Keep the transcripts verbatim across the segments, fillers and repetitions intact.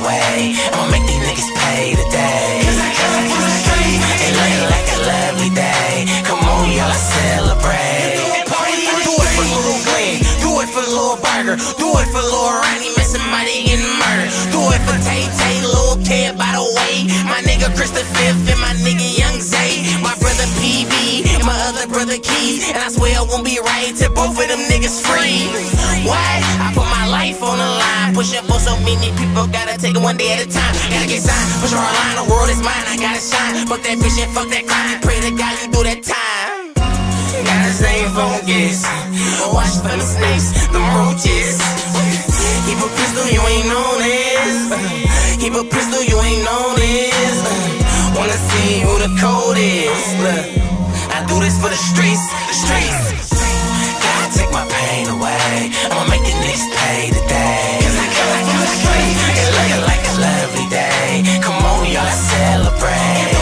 away. I'ma make these niggas pay today. Cause I got it from the street. It looking like a lovely day. Come on, y'all, I celebrate. Do it for Lil Glenn, do it for Lil Burger, do it for Lil Ronnie, man, somebody getting murdered. Do it for Tay Tay, Lil Kid, by the way. My nigga Chris the Fifth and my nigga Young Zay. My brother P B and my other brother Keys. And I swear I won't be right till both of them niggas free. Why? I put my life on the line, pushing for so many people, gotta take it one day at a time. Gotta get signed, push our line, the world is mine, I gotta shine. Fuck that bitch and fuck that crime, pray to God you do that time. Gotta stay focused, watch for the snakes, the roaches. Keep a pistol, you ain't know this. Keep a pistol, you ain't know this. Wanna see who the code is. Look, I do this for the streets, the streets. Gotta take my pain away. I'ma make these niggas pay today. Cause I got it from the street. It's looking like a lovely day. Come on, y'all, I celebrate.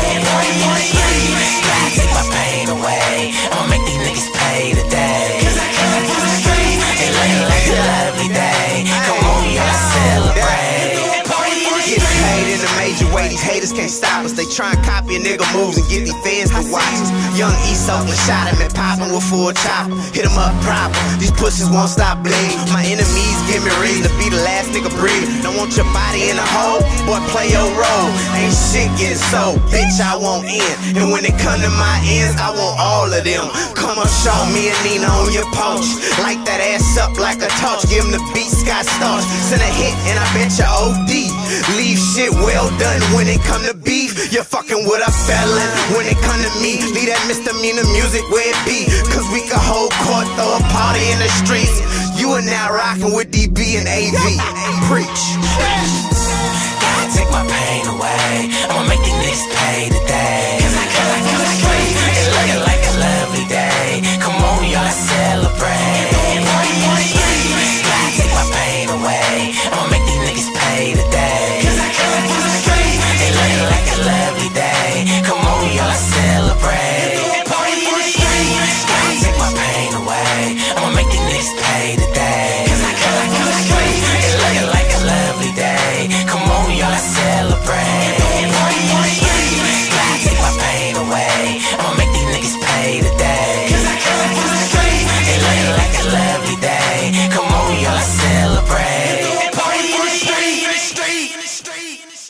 Gotta take my pain away. I'ma make these niggas pay today. Cause I got it from the street. It's looking like a lovely day. Come on, y'all, I celebrate. Get paid in a major way, these haters can't stop us. They try and copy a nigga moves and get these fans to watch us. Young East Oakland shot him and poppin' with full chopper. Hit him up proper, these pussies won't stop bleeding. My enemies give me reason to be the last nigga breathing. Don't want your body in a hole, boy play your role. Ain't shit getting sold, bitch I want in. And when it come to my ends, I want all of them. Come up, show me and Nina on your poach. Light that ass up like a torch, give him the beat Scott Storch. Send a hit and I bet you O D. Leave shit well done when it come to beef. You're fucking with a felon when it come to me. Leave that misdemeanor music where it be. Cause we can hold court, throw a party in the streets. You are now rocking with D B and A V. Preach. Gotta take my pain away. I'ma make these niggas pay today. Cause I got it from the street. It's looking like a lovely day. Come on, y'all, I celebrate. Gotta take my pain away. I'ma make these niggas pay today. Cause I got it from the street. It's looking like a lovely day. Come on, y'all, I celebrate. Gotta take my pain away. I'ma make these niggas pay today. Cause I got it from the street. It's looking like a lovely day. Come on, y'all, I celebrate. Gotta take my pain away. I'ma make these niggas pay today. Cause I got it from the street. It's looking like a lovely day. Come on, y'all, I celebrate. Party in the street, in the street, in the street.